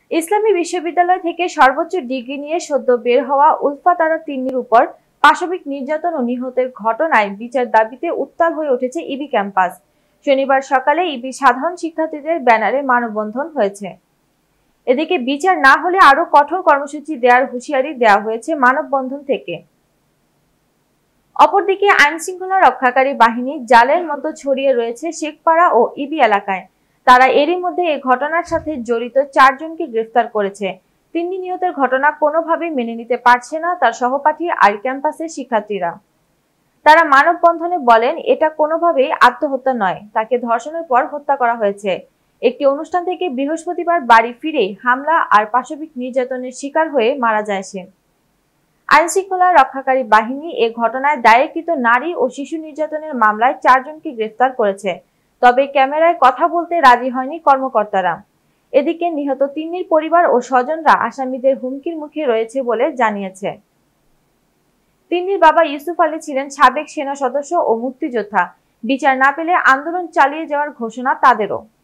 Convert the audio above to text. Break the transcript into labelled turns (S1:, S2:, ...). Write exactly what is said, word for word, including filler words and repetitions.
S1: ইসলামী বিশ্ববিদ্যালয় থেকে সর্বোচ্চ ডিগ্রি নিয়ে সদ্য বের হওয়া উলফা তারা তিন্নির উপর পাশবিক নির্যাতন ও নিহতের ঘটনায় বিচার দাবিতে উত্তাল হয়ে উঠেছে ইবি ক্যাম্পাস। শনিবার সকালে ইবি সাধারণ শিক্ষার্থীদের ব্যানারে মানববন্ধন হয়েছে। এদিকে বিচার না হলে আরো কঠোর কর্মসূচি দেওয়ার হুঁশিয়ারি দেওয়া হয়েছে মানববন্ধন থেকে। অপরদিকে আইন শৃঙ্খলা রক্ষাকারী বাহিনী জালের মতো ছড়িয়ে রয়েছে শেখপাড়া ও ইবি এলাকায়। তারা এরই মধ্যে এই ঘটনার সাথে জড়িত চারজনকে গ্রেফতার করেছে। তিন্নি নিহতের ঘটনা কোনোভাবেই মেনে নিতে পারছে না তার সহপাঠী আর ক্যাম্পাসের শিক্ষার্থীরা। তারা মানববন্ধনে বলেন, এটা কোনোভাবেই আত্মহত্যা নয়, তাকে ধর্ষণের পর হত্যা করা হয়েছে। একটি অনুষ্ঠান থেকে বৃহস্পতিবার বাড়ি ফিরে হামলা আর পাশবিক নির্যাতনের শিকার হয়ে মারা যায় সে। আইন শৃঙ্খলা রক্ষাকারী বাহিনী এ ঘটনায় দায়েরকৃত নারী ও শিশু নির্যাতনের মামলায় চারজনকে গ্রেফতার করেছে। তবে ক্যামেরায় কথা বলতে রাজি হয়নি কর্মকর্তারা। এদিকে নিহত তিন্নির পরিবার ও স্বজনরা আসামিদের হুমকির মুখে রয়েছে বলে জানিয়েছে। তিন্নির বাবা ইউসুফ আলী ছিলেন সাবেক সেনা সদস্য ও মুক্তিযোদ্ধা। বিচার না পেলে আন্দোলন চালিয়ে যাওয়ার ঘোষণা তাদেরও।